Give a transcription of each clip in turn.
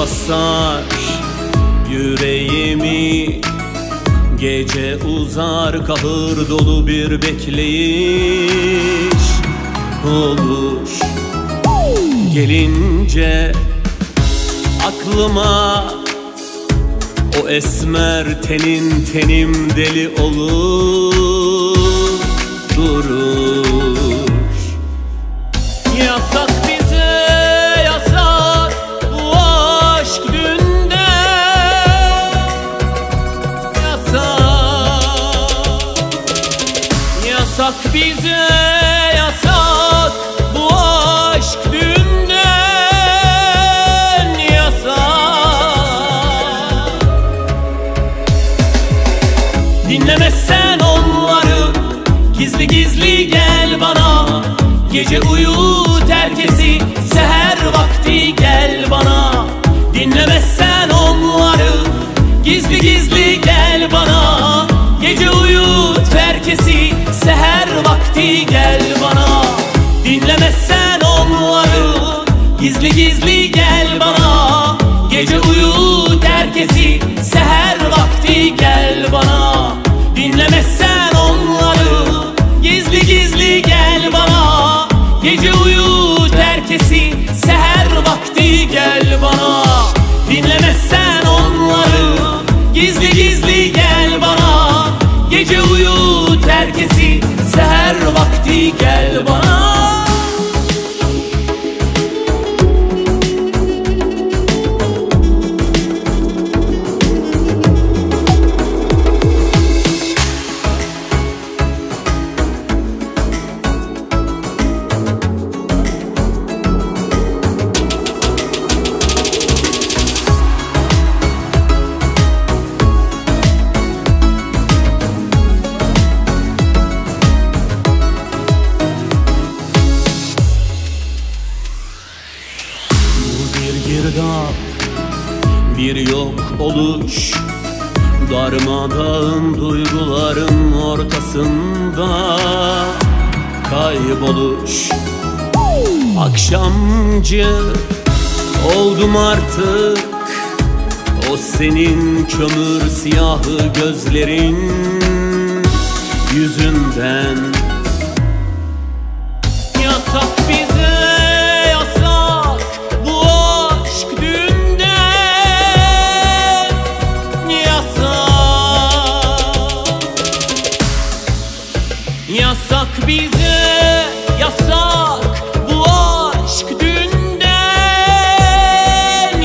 basar yüreğimi. Gece uzar kahır dolu bir bekleyiş olur. Gelince aklıma o esmer tenin, tenim deli olur durur. Yasak bize yasak bu aşk dünden, yasak. Yasak bize yasak bu aşk dünden, yasak. Dinlemezsen onları gizli gizli gel bana. Gece uyut herkesi, seher vakti gel bana. Dinlemezsen onları gizli gizli gel bana. Gece uyut herkesi, seher vakti gel bana. Dinlemezsen onları gizli gizli gel bana. Gece uyut herkesi, seher vakti gel bana. Dinlemezsen onları gizli gizli gel bana. Gece uyut herkesi, seher vakti gel bana. Dinlemezsen onları gizli gizli gel bana. Gece uyut herkesi, seher vakti gel bana. Bir yok oluş, darmadağın duyguların ortasında kayboluş. Akşamcı oldum artık, o senin kömür siyahı gözlerin yüzünden. Yasak bize yasak bu aşk dünden, yasak. Yasak bize yasak bu aşk dünden,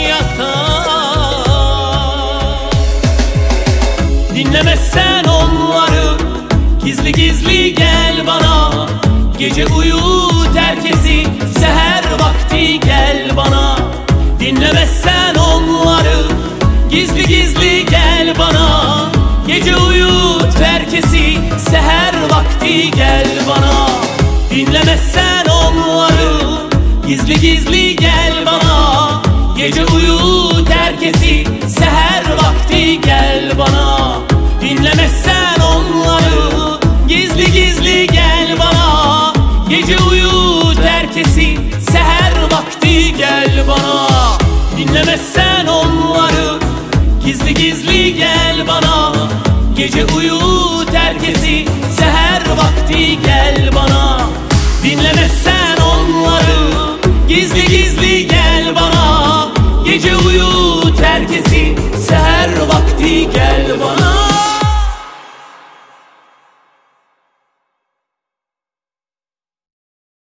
yasak. Dinlemezsen onları gizli gizli gel bana. Gece uyut herkesi, seher vakti gel bana. Dinlemezsen onları gizli gizli gel bana. Gece uyut herkesi, seher vakti gel bana. Dinlemezsen onları gizli gizli gel bana. Gece uyut herkesi, seher vakti gel bana. Dinlemezsen onları gizli gizli gel bana. Gece uyut herkesi, seher vakti gel bana. Dinlemezsen onları gizli gizli gel bana. Gece uyut herkesi, seher vakti gel bana. Dinlemezsen onları gizli gizli gel bana. Gece uyut herkesi, seher vakti gel bana.